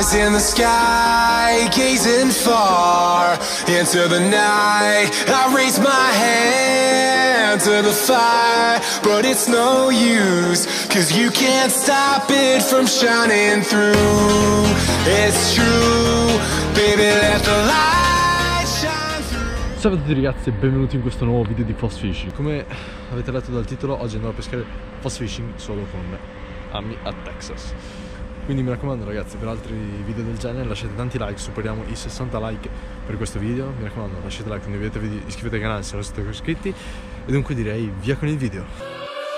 Eyes in the sky, gazing far into the night. I raise my hand to the fire, but it's no use, 'cause you can't stop it from shining through. It's true, baby, let the light shine through. Salve a tutti ragazzi e benvenuti in questo nuovo video di Foss Fishing. Come avete letto dal titolo, oggi andrò a pescare Foss Fishing solo con Ami a Texas. Quindi mi raccomando ragazzi, per altri video del genere lasciate tanti like, superiamo i 60 like per questo video. Mi raccomando, lasciate like, condividetevi, iscrivetevi al canale se non siete iscritti. E dunque direi via con il video.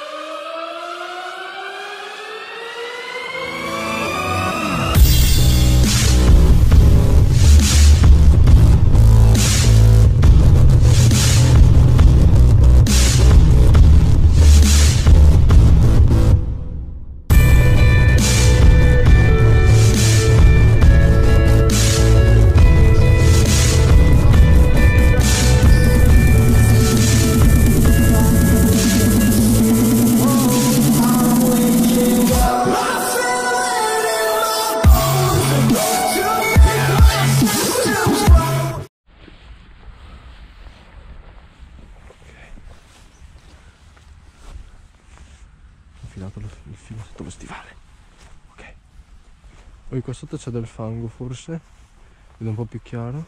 Infilato il filo sotto lo stivale. Ok. Poi qua sotto c'è del fango forse. Vedo un po' più chiaro.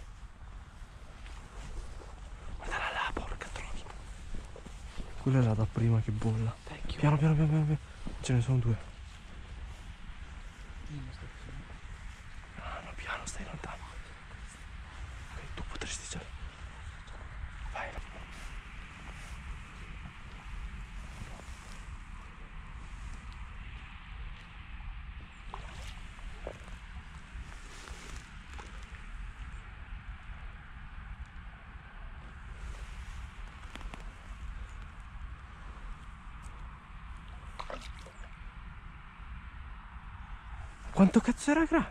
Guardala là, porca troia. Quella era da prima che bolla. Piano piano piano piano. Ce ne sono due. No, piano, stai lontano. Ok, tu potresti già. Vai. Quanto cazzo era grande?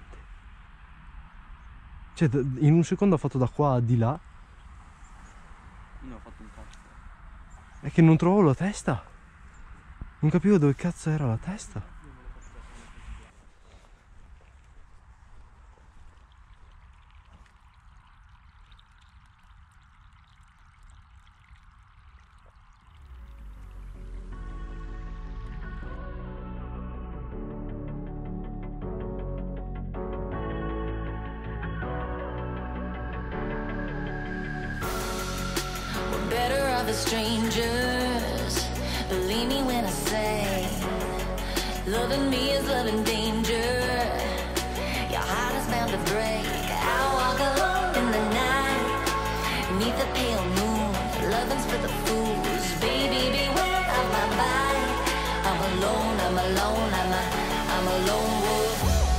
Cioè, in un secondo ha fatto da qua a di là. Io ho fatto un cazzo. È che non trovavo la testa. Non capivo dove cazzo era la testa. Better off as strangers. Believe me when I say, loving me is loving danger. Your heart is bound to break. I walk alone in the night, beneath the pale moon. Loving's for the fools. Baby, beware of my bite. I'm alone, I'm alone, I'm a lone wolf.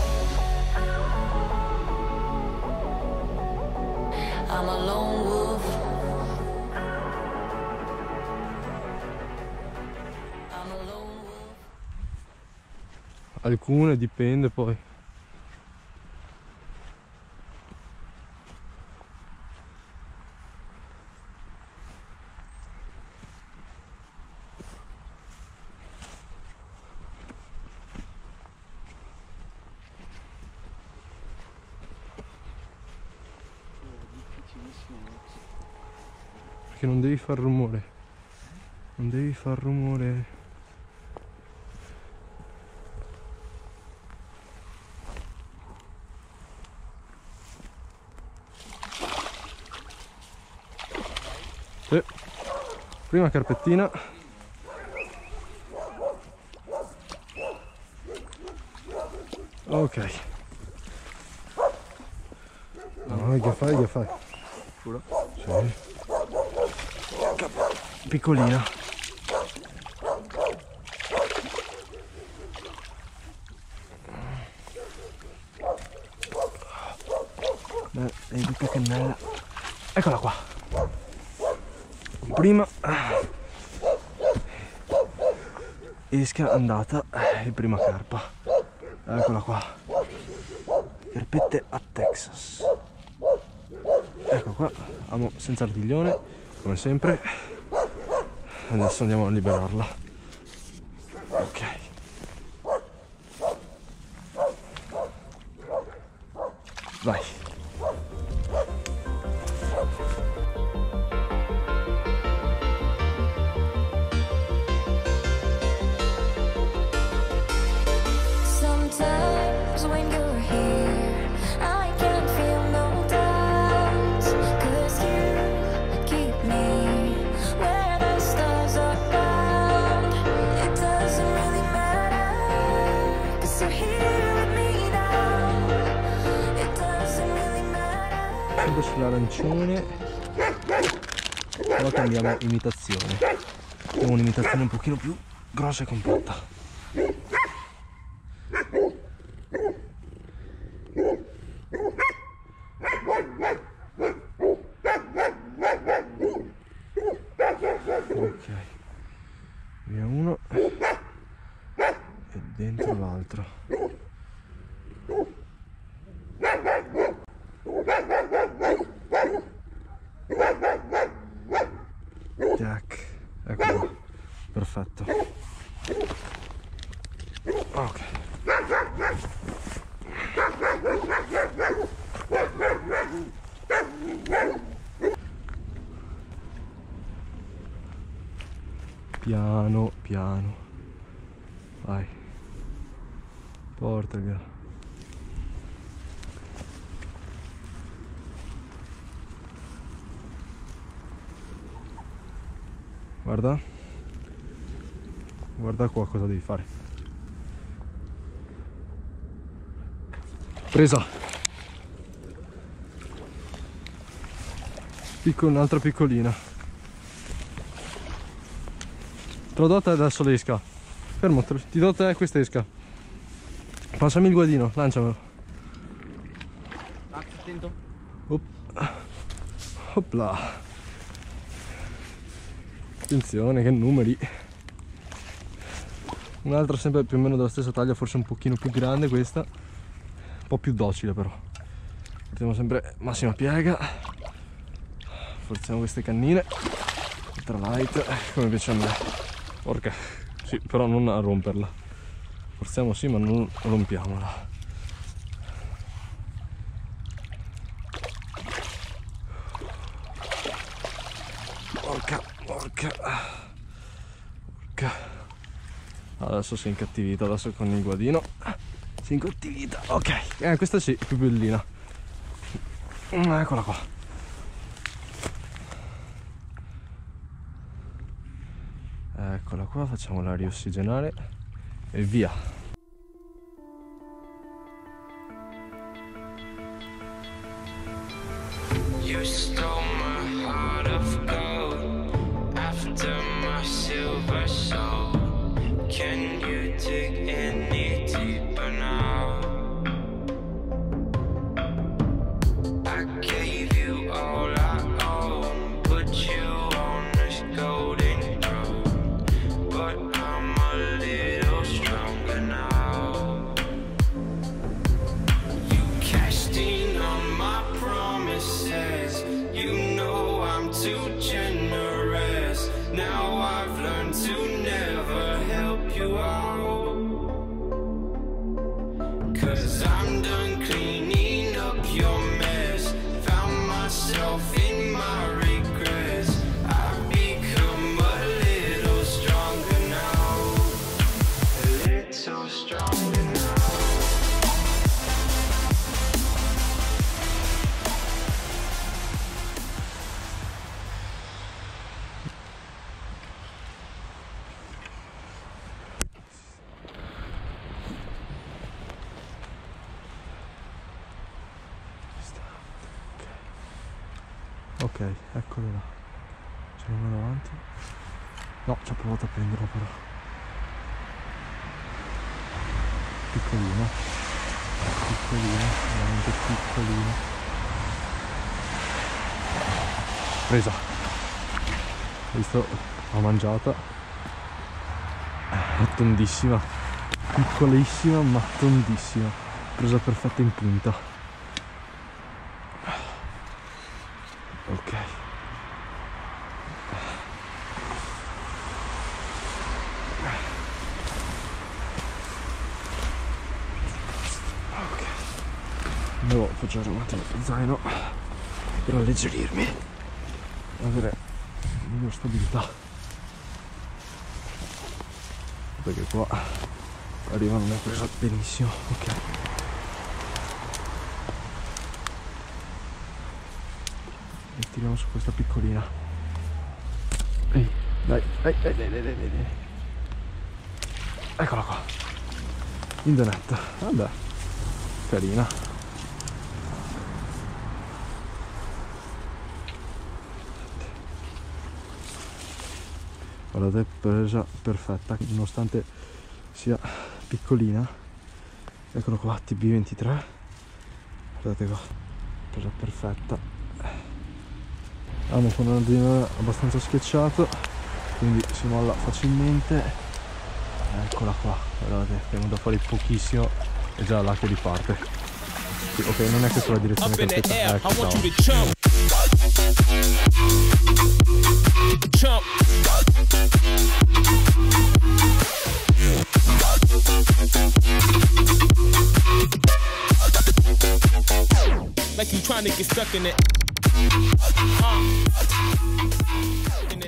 I'm a lone wolf. Alcune dipende poi. Perché non devi far rumore. Non devi far rumore. Sì. Prima carpettina. Ok. No, che fai? Che fai? Giuro? Sì. Piccolina. Beh, è tutta cannella. Eccola qua. Prima esca andata e prima carpa. Eccola qua. Carpette a Texas. Ecco qua, amo senza artiglione come sempre. Adesso andiamo a liberarla. Ok. Vai. Sometimes when you're here, I can't feel no doubts, 'cause you keep me where the stars are found. It doesn't really matter, 'cause you're here with me now. It doesn't really matter. Sempre sull'arancione. Ora cambiamo imitazione. Facciamo un'imitazione un pochino più grossa e compatta. Ok, via uno e dentro l'altro. Tac, ecco qua. Perfetto. Ok. Piano, piano. Vai. Porta via. Guarda. Guarda qua cosa devi fare. Presa. Un'altra piccolina. Te lo do a te adesso l'esca. Fermo, ti do a te questa esca. Passami il guadino, lanciamelo. Attento. Opla. Attenzione, che numeri. Un'altra sempre più o meno della stessa taglia, forse un pochino più grande questa. Un po' più docile però. Partiamo sempre massima piega. Forziamo queste cannine. Ultralight, come piace a me. Porca. Sì, però non a romperla. Forziamo sì, ma non rompiamola. Porca. Adesso si è incattivita, adesso con il guadino si è incattivita. Ok, questa sì, è più bellina. Eccola qua. Eccola qua, facciamola riossigenare e via. You stole my heart of gold after my silver soul. Can you dig any deeper now? I gave you all I own, put you on this golden throne, but I'm a little stronger now. You cashed in on my promises, you know I'm too generous. Now I've learned to never help you out, 'cause I'm done cleaning up your mess. Found myself in my regrets. I've become a little stronger now, a little stronger now. Ok, eccolo là. C'è uno davanti. No, ci ho provato a prenderlo però. Piccolino. Piccolino, veramente piccolino. Presa. Hai visto? L'ho mangiata. È tondissima. Piccolissima ma tondissima. Presa perfetta in punta. Ok. devo appoggiare un attimo il zaino per alleggerirmi, avere miglior stabilità, perché qua arriva non è presa benissimo. Ok, e tiriamo su questa piccolina. Ehi, dai. Eccola qua, in the net. Vabbè, carina. Guardate, presa perfetta, nonostante sia piccolina. Eccolo qua, TB23. Guardate qua, presa perfetta. Amo con un addino abbastanza schiacciato, quindi si molla facilmente. Eccola qua, guardate, venuta fuori pochissimo e già là che riparte. Sì, ok, non è questa la direzione che aspetta. Ecco, ciao. Like you trying to get stuck in it.